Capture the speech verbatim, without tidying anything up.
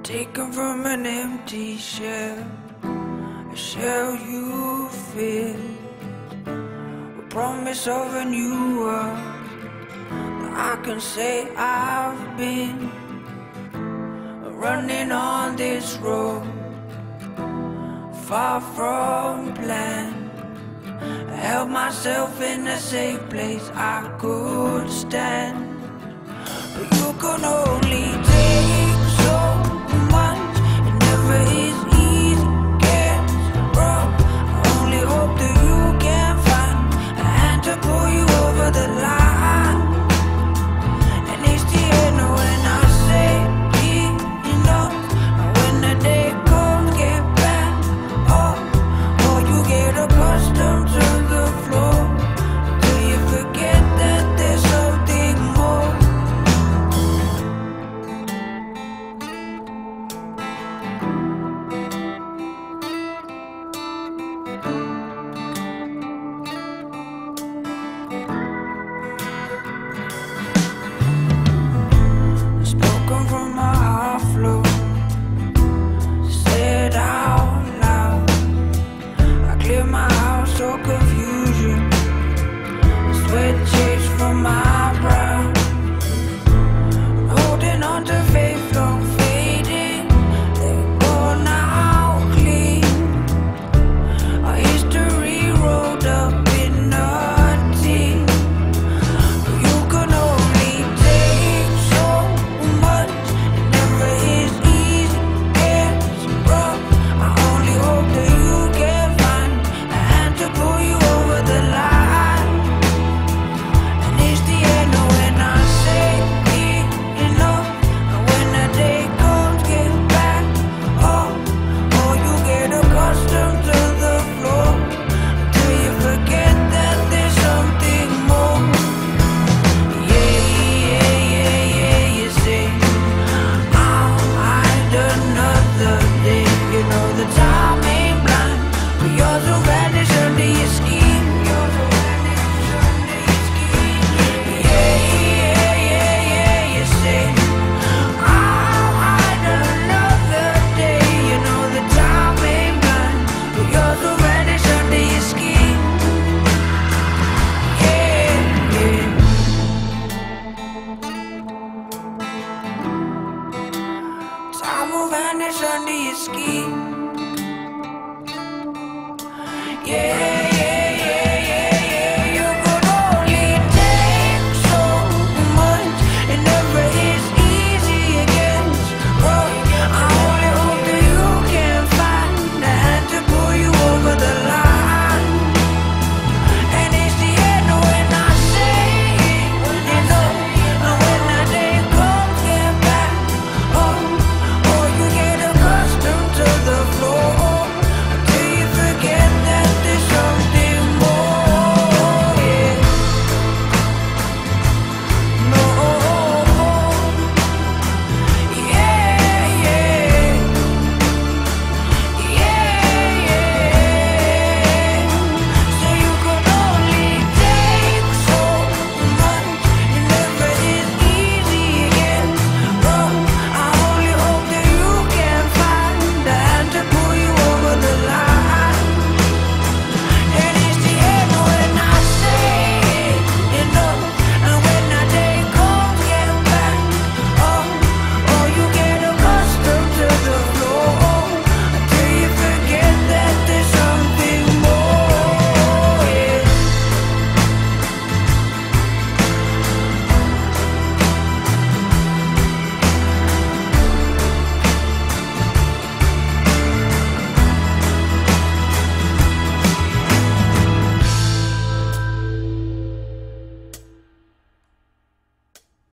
Taken from an empty shell, a shell you fill, a promise of a new world that I can say I've been running on this road, far from plan. I held myself in a safe place I could stand, but you can only take so much. It never is easy, gets rough. I only hope that you can find a hand to pull you over the line. And it's the end when I say enough. And when the day comes, get back up, or you get accustomed to the floor till you forget that there's something more. Spoken from my heart flow, said out loud. I clear my house, so confusion, sweat chased from my brow. I'm holding on to faith, long fading. They're gone now, clean. Our history rolled up in nothing. You can only take so much. It never is easy, gets rough. I only hope that you can find a hand to pull you over the line. And it's the end when I say enough. And when the day comes, get back up, or you get accustomed to the floor till you forget that there's something more. Yeah, yeah, yeah, yeah, you say I'll hide another day. You know the time ain't blind, but yours will vanish under your skin. Yours will vanish under your skin. Yeah, yeah, yeah, yeah, you say I'll hide another day. You know the time ain't blind, but yours will vanish under your skin. Yeah, yeah. Time will vanish under your skin.